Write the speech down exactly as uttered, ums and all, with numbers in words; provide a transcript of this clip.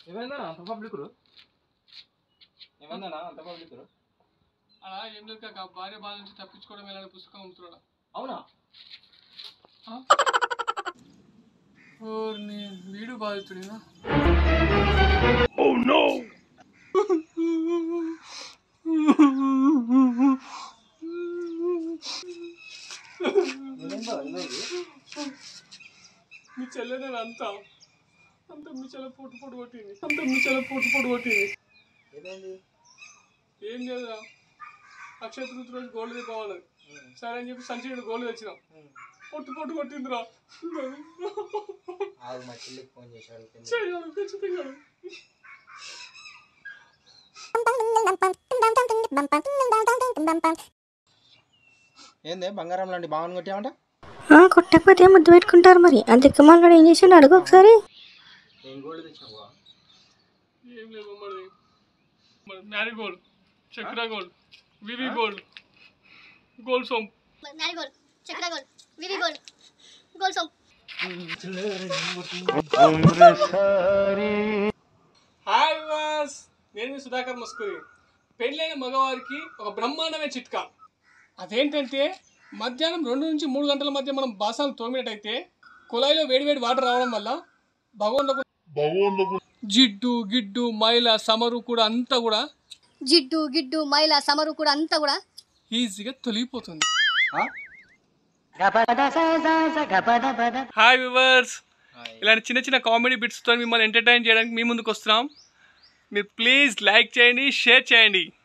ఏమైందా అంత పబ్లిక్ ఏమైందా అంత పబ్లిక్ అలా ఏం లేదు కాక భార్య బాధ నుంచి తప్పించుకోవడం ఎలాంటి పుస్తకం అమ్ముతున్నాడా? అవునా? వీడు బాధితుడినా? Oh no! మీ చెల్లెనే అంతా అంత మీ చెల్ల పొట్టు పొట్టు కొట్టింది అంత మీ చెల్ల పొట్టు పొట్టు కొట్టింది. ఏం లేదురా, అక్షయ తృతీయ రోజు గోల్డ్ తెచ్చుకోవాలి. సరే అని చెప్పి సంచి గోల్డ్ తెచ్చినాం, పొట్టు పొట్టు కొట్టిందిరా. ఖచ్చితంగా ఏందే బంగారం లాంటి బావని కొట్టామంట? కొట్టకపోతే ముద్దు పెట్టుకుంటారు. మరి అంత మళ్ళీ ఏం చేసిండు అడుగు ఒకసారి. ఏం గోల్డ్ తెచ్చావు? ఏం లేదు Mary gold, Chakra gold, VV gold, gold సోమ్. Mary gold, Chakra gold, VV gold, gold సోమ్. హాయ్ వాస్, నేను మీ సుధాకర్ మస్కూరి. పెళ్ళైన మగవారికి ఒక బ్రహ్మాండమైన చిట్కా. అదేంటంటే మధ్యాహ్నం రెండు నుంచి మూడు గంటల మధ్య మనం బాసాలు తోమినట్టయితే కుళాయిలో వేడివేడి వాటర్ రావడం వల్ల భగవంతుడు జిడ్డు గిడ్డు మైల సమరు కూడా అంతా కూడా జిడ్డు గిడ్డు మైల సమరు కూడా అంతా కూడా ఈజీగా తొలగిపోతుంది. హాయ్ వ్యూవర్స్, ఇలాంటి చిన్న చిన్న కామెడీ బిట్స్తో మిమ్మల్ని ఎంటర్టైన్ చేయడానికి మీ ముందుకు వస్తున్నాం. మీరు ప్లీజ్ లైక్ చేయండి, షేర్ చేయండి.